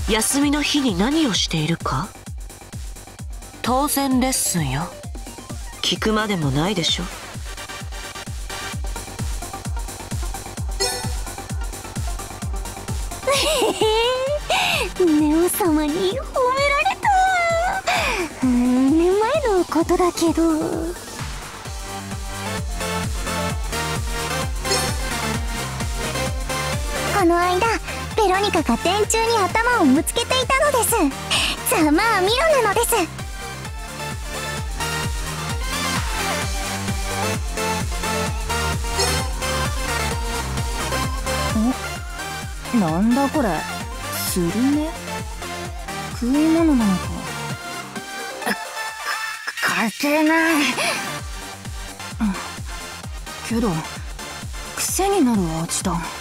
休みの日に何をしているか？当然レッスンよ。聞くまでもないでしょ。 ネオ様に褒められた。年前のことだけど。この間ベロニカが電柱に頭をぶつけていたのです。ざまあみろなのです。なんだこれ、スルメ？食い物なのか。勝てない。けど癖になる味だ。